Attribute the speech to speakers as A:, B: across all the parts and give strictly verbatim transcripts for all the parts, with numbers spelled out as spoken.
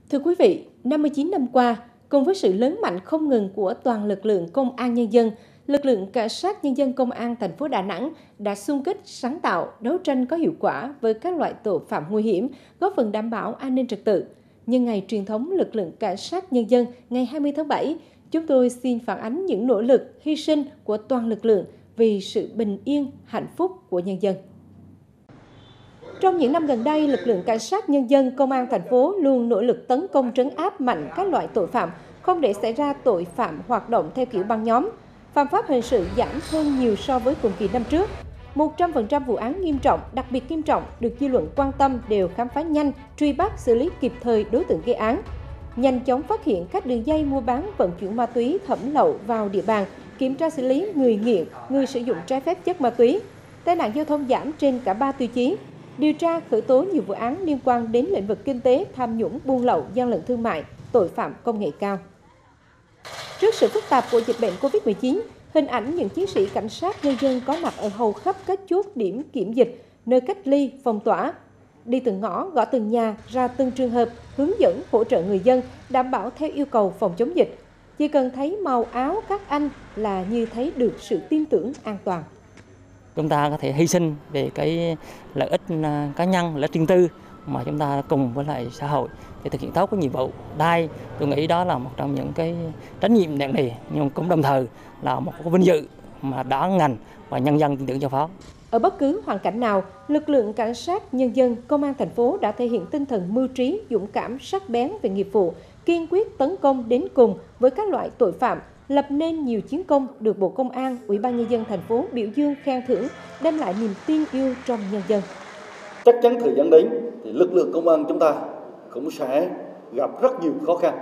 A: Thưa quý vị, năm mươi chín năm qua, cùng với sự lớn mạnh không ngừng của toàn lực lượng công an nhân dân, lực lượng cảnh sát nhân dân công an thành phố Đà Nẵng đã xung kích, sáng tạo, đấu tranh có hiệu quả với các loại tội phạm nguy hiểm, góp phần đảm bảo an ninh trật tự. Nhân ngày truyền thống lực lượng cảnh sát nhân dân ngày hai mươi tháng bảy, chúng tôi xin phản ánh những nỗ lực, hy sinh của toàn lực lượng vì sự bình yên, hạnh phúc của nhân dân. Trong những năm gần đây, lực lượng cảnh sát nhân dân công an thành phố luôn nỗ lực tấn công trấn áp mạnh các loại tội phạm, không để xảy ra tội phạm hoạt động theo kiểu băng nhóm. Phạm pháp hình sự giảm hơn nhiều so với cùng kỳ năm trước. một trăm phần trăm vụ án nghiêm trọng, đặc biệt nghiêm trọng được dư luận quan tâm đều khám phá nhanh, truy bắt, xử lý kịp thời đối tượng gây án. Nhanh chóng phát hiện các đường dây mua bán vận chuyển ma túy thẩm lậu vào địa bàn, kiểm tra xử lý người nghiện, người sử dụng trái phép chất ma túy. Tai nạn giao thông giảm trên cả ba tiêu chí. Điều tra khởi tố nhiều vụ án liên quan đến lĩnh vực kinh tế, tham nhũng, buôn lậu, gian lận thương mại, tội phạm công nghệ cao. Trước sự phức tạp của dịch bệnh Covid mười chín, hình ảnh những chiến sĩ cảnh sát nhân dân có mặt ở hầu khắp các chốt điểm kiểm dịch, nơi cách ly, phong tỏa, đi từng ngõ, gõ từng nhà, ra từng trường hợp, hướng dẫn, hỗ trợ người dân, đảm bảo theo yêu cầu phòng chống dịch. Chỉ cần thấy màu áo các anh là như thấy được sự tin tưởng an toàn.
B: Chúng ta có thể hy sinh về cái lợi ích cá nhân, lợi ích riêng tư mà chúng ta cùng với lại xã hội để thực hiện tốt cái nhiệm vụ. Đây, tôi nghĩ đó là một trong những cái trách nhiệm nặng nề, nhưng cũng đồng thời là một cái vinh dự mà đã ngành và nhân dân tin tưởng giao phó.
A: Ở bất cứ hoàn cảnh nào, lực lượng cảnh sát nhân dân công an thành phố đã thể hiện tinh thần mưu trí, dũng cảm, sắc bén về nghiệp vụ, kiên quyết tấn công đến cùng với các loại tội phạm, lập nên nhiều chiến công được Bộ Công an, Ủy ban Nhân dân thành phố biểu dương khen thưởng, đem lại niềm tin yêu trong nhân dân.
C: Chắc chắn thời gian đến thì lực lượng công an chúng ta cũng sẽ gặp rất nhiều khó khăn.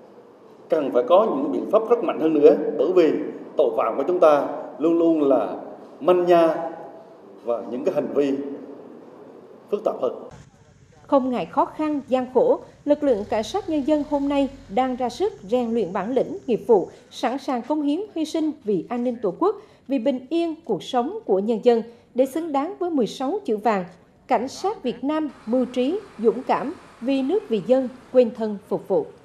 C: Cần phải có những biện pháp rất mạnh hơn nữa, bởi vì tội phạm của chúng ta luôn luôn là manh nha và những cái hành vi phức tạp hơn.
A: Không ngại khó khăn, gian khổ, lực lượng cảnh sát nhân dân hôm nay đang ra sức rèn luyện bản lĩnh, nghiệp vụ, sẵn sàng cống hiến hy sinh vì an ninh Tổ quốc, vì bình yên cuộc sống của nhân dân để xứng đáng với mười sáu chữ vàng. Cảnh sát Việt Nam mưu trí, dũng cảm, vì nước vì dân, quên thân phục vụ.